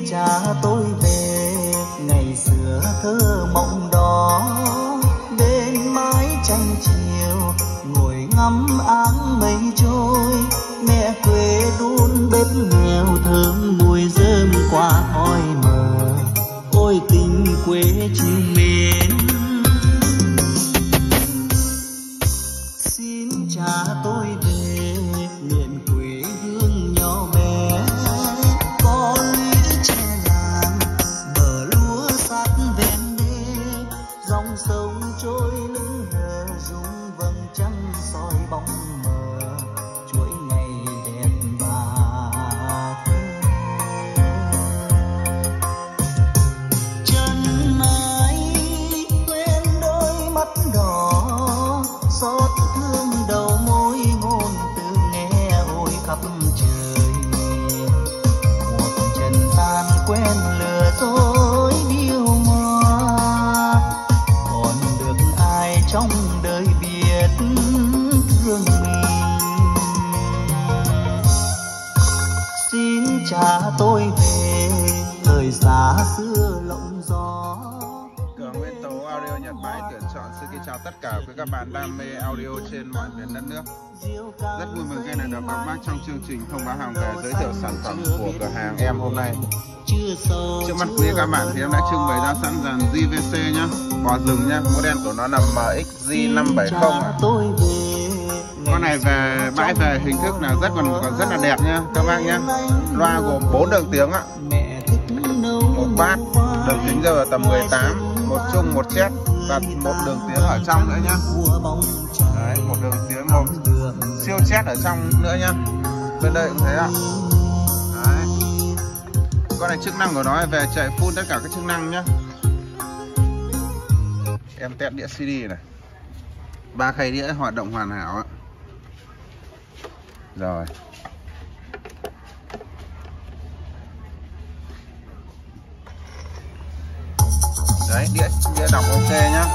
cha tôi về ngày xưa thơ mộng đó, bên mái tranh chiều ngồi ngắm áng mây trôi. Mẹ quê đun bếp nghèo thơm mùi rơm qua khói mờ, ôi tình quê chiều mến. Xin cha tôi về miền quê hương nhỏ bé, có lũy tre làng bờ lúa sát ven đê, dòng sông trôi lững lờ rung vầng trăng soi bóng mờ, chuỗi ngày đẹp và thơ. Chân mãi quên đôi mắt đỏ, xót thương đầu môi ngôn từ nghe ôi khắp trời. Một trần gian quen lừa dối điêu hoa, còn được ai trong đời biết thương mình. Xin cha tôi về thời xa xưa lộng gió. Cường Nguyên Tố Audio Nhật Bái tuyển chọn xin kính chào tất cả quý các bạn đam mê audio trên mọi miền đất nước. Rất vui mừng khi được các bác trong chương trình thông báo hàng về giới thiệu sản phẩm của cửa hàng em hôm nay. Trước mắt quý các bạn thì em đã trưng bày ra sẵn dàn JVC nhá, bò rừng nhá, model của nó là MXJ570. Con này về bãi về hình thức là còn rất là đẹp nhá các bác nhá. Loa gồm 4 đường tiếng ạ, một bát, đường kính rơi vào tầm 18, một trung, một chét và một đường tiếng ở trong nữa nhá. Đấy, một đường tiếng, một siêu chét ở trong nữa nhá. Bên đây cũng thế ạ. Đấy. Con này chức năng của nó là về chạy full tất cả các chức năng nhá. Em test đĩa CD này, 3 khay đĩa hoạt động hoàn hảo ạ. Rồi. Đấy, đĩa đọc ok nhá.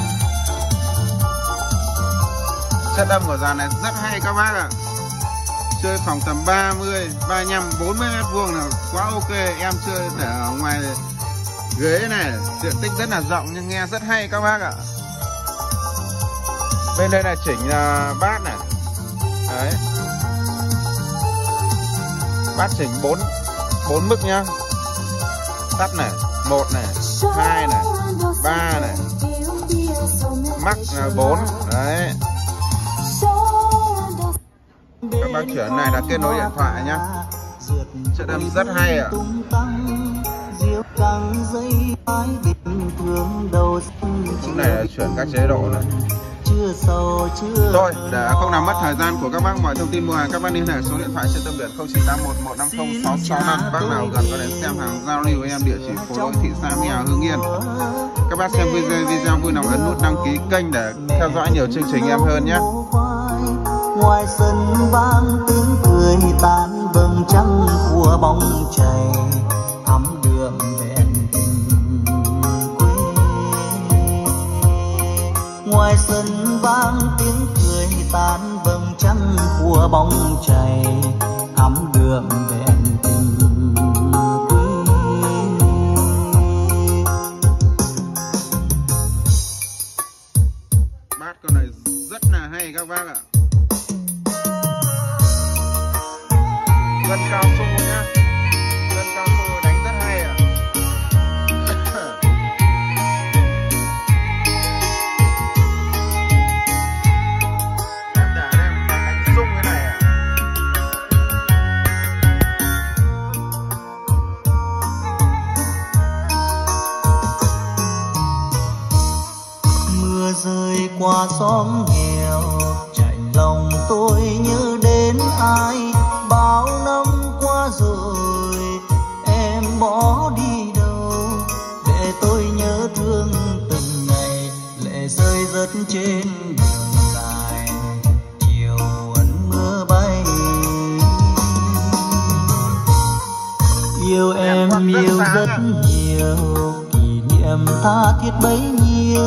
Chất âm của dàn này rất hay các bác ạ. Chơi phòng tầm 30, 35, 40 mét vuông là quá ok. Em chơi để ở ngoài ghế này, diện tích rất là rộng nhưng nghe rất hay các bác ạ. Bên đây là chỉnh bát này. Đấy. Bát chỉnh 4 mức nhá. Tắt này, 1 này, 2 này, 3 này, max là 4. Đấy. Các bác chuyển này là kết nối điện thoại nhá. Chất âm rất hay ạ. Lúc này là chuyển các chế độ này. Thôi, để không làm mất thời gian của các bác, mọi thông tin mua hàng các bác liên hệ số điện thoại trên tấm biển 0981150665. Bác nào gần có đến xem hàng giao lưu với em, địa chỉ phố Lỗi, thị xã Mỹ Hào, Hưng Yên. Các bác xem video vui lòng ấn nút đăng ký kênh để theo dõi nhiều chương trình em hơn nhé. Ngoài sân vang tiếng cười tan vầng trăng của bóng chày, thắm đượm đèn tình quê. Ngoài sân vang tiếng cười tan vầng trăng của bóng chày, thắm đượm đèn tình quê. Bát con này rất là hay các bác ạ. Gân cao su nhá, gân cao su đánh rất hay ạ. Em để em đánh sung cái này ạ. Mưa rơi qua xóm nghèo, chạy lòng tôi nhớ đến ai. Bao năm qua rồi em bỏ đi đâu, để tôi nhớ thương từng ngày. Lệ rơi rớt trên đường dài, chiều muộn mưa bay. Yêu em yêu rất nhiều, kỷ niệm tha thiết bấy nhiêu.